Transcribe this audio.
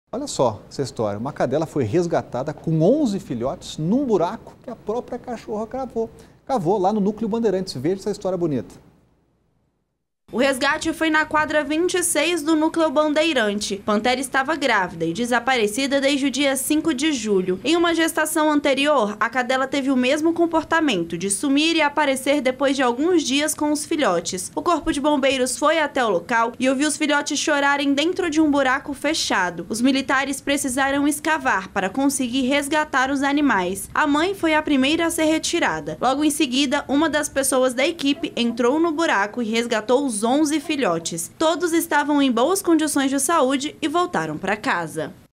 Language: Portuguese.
Olha só essa história, uma cadela foi resgatada com 11 filhotes num buraco que a própria cachorra cavou lá no Núcleo Bandeirantes. Veja essa história bonita. O resgate foi na quadra 26 do Núcleo Bandeirante. Pantera estava grávida e desaparecida desde o dia 5 de julho. Em uma gestação anterior, a cadela teve o mesmo comportamento de sumir e aparecer depois de alguns dias com os filhotes. O corpo de bombeiros foi até o local e ouviu os filhotes chorarem dentro de um buraco fechado. Os militares precisaram escavar para conseguir resgatar os animais. A mãe foi a primeira a ser retirada. Logo em seguida, uma das pessoas da equipe entrou no buraco e resgatou os 11 filhotes. Todos estavam em boas condições de saúde e voltaram para casa.